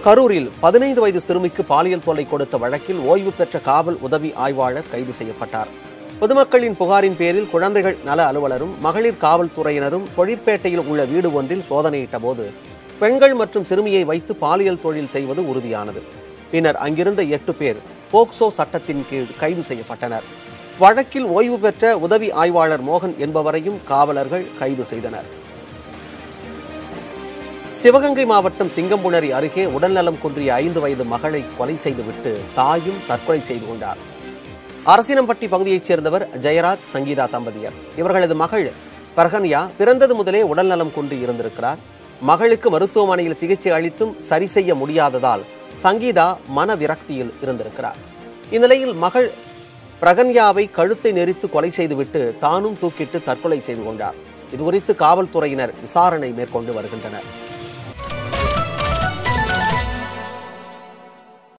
கரூரில் 15 வயது சிறுமிக்கு பாலியல் தொல்லை கொடுத்த வழக்கில் ஓய்வு பெற்ற காவல் உதவி ஆய்வாளர் கைது செய்யப்பட்டார். பொதுமக்களின் புகாரின் பேரில் குழந்தைகள் நல அலுவலரும் மகளிர் காவல்துறையினரும் தொழிற்பேட்டையில் உள்ள வீடு ஒன்றில் சோதனையிட்ட போது பெண்கள் மற்றும் சிறுமியை வைத்து பாலியல் தொழில் செய்வது உறுதியானது. பின்னர் அங்கிருந்த 8 பேர் போக்சோ சட்டத்தின் கீழ் கைது செய்யப்பட்டனர். வழக்கில் ஓய்வு பெற்ற உதவி ஆய்வாளர் மோகன் என்பவரையும் காவலர்கள் கைது செய்தனர். சிவகங்கை மாவட்டம் சிங்கம்புணரி அருகே உடல்நலம் குன்றிய 5 வயது மகளை கொலை செய்துவிட்டு தாயும் தற்கொலை செய்து கொண்டார். அரசினம்பட்டி பகுதியைச் சேர்ந்தவர் ஜெயராஜ் சங்கீதா தம்பதியர். இவர்களது மகள் பர்கன்யா பிறந்தது முதலே உடல்நலம் குன்றி இருந்திருக்கிறார். மகளுக்கு மருத்துவமனையில் சிகிச்சை அளித்தும் சரி செய்ய முடியாததால் சங்கீதா மன விரக்தியில் இருந்திருக்கிறார். இந்நிலையில் மகள் பிரகன்யாவை கழுத்தை நெரித்து கொலை செய்துவிட்டு தானும் தூக்கிட்டு தற்கொலை செய்து கொண்டார். இதுகுறித்து காவல்துறையினர் விசாரணை மேற்கொண்டு வருகின்றனர்.